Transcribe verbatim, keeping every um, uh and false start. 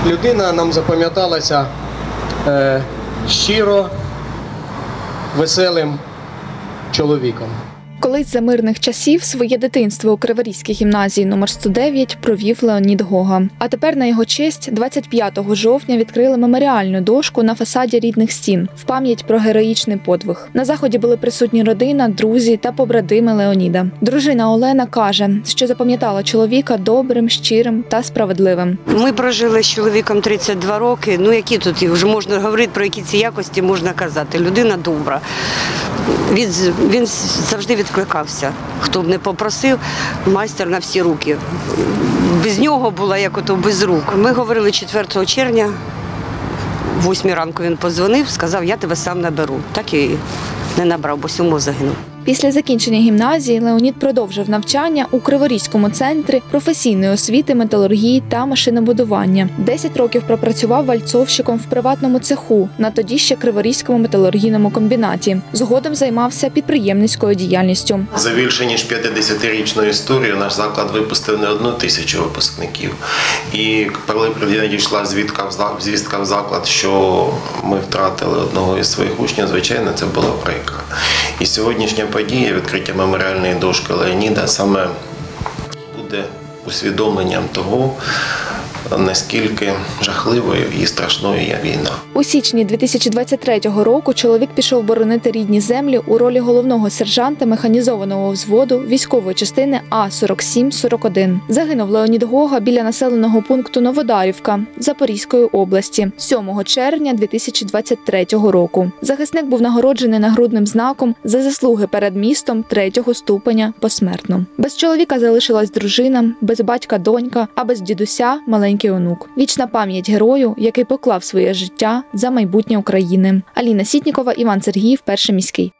Людина нам запам'яталася е, щиро, веселим чоловіком. Колись за мирних часів своє дитинство у Криворізькій гімназії номер сто дев'ять провів Леонід Гога. А тепер на його честь двадцять п'ятого жовтня відкрили меморіальну дошку на фасаді рідних стін в пам'ять про героїчний подвиг. На заході були присутні родина, друзі та побратими Леоніда. Дружина Олена каже, що запам'ятала чоловіка добрим, щирим та справедливим. Ми прожили з чоловіком тридцять два роки. Ну які тут вже можна говорити, про які ці якості можна казати. Людина добра. Він, він завжди відкликався. Хто б не попросив, майстер на всі руки. Без нього була як ото без рук. Ми говорили четвертого червня, в восьмій ранку він подзвонив, сказав, я тебе сам наберу. Так і не набрав, бо сьомого загинув. Після закінчення гімназії Леонід продовжив навчання у Криворізькому центрі професійної освіти, металургії та машинобудування. Десять років пропрацював вальцовщиком в приватному цеху на тоді ще Криворізькому металургійному комбінаті. Згодом займався підприємницькою діяльністю. За більше ніж п'ятдесятирічну історію наш заклад випустив не одну тисячу випускників. І коли надійшла звістка в заклад, що ми втратили одного із своїх учнів, звичайно, це було прикро. І сьогоднішня подія, відкриття меморіальної дошки Леоніда, саме буде усвідомленням того, наскільки жахливою і страшною є війна. У січні дві тисячі двадцять третього року чоловік пішов боронити рідні землі у ролі головного сержанта механізованого взводу військової частини А сорок сім сорок один. Загинув Леонід Гога біля населеного пункту Новодарівка Запорізької області сьомого червня дві тисячі двадцять третього року. Захисник був нагороджений нагрудним знаком за заслуги перед містом третього ступеня посмертно. Без чоловіка залишилась дружина, без батька донька, а без дідуся маленький онук. Вічна пам'ять герою, який поклав своє життя за майбутнє України. Аліна Сітнікова, Іван Сергіїв, Перший міський.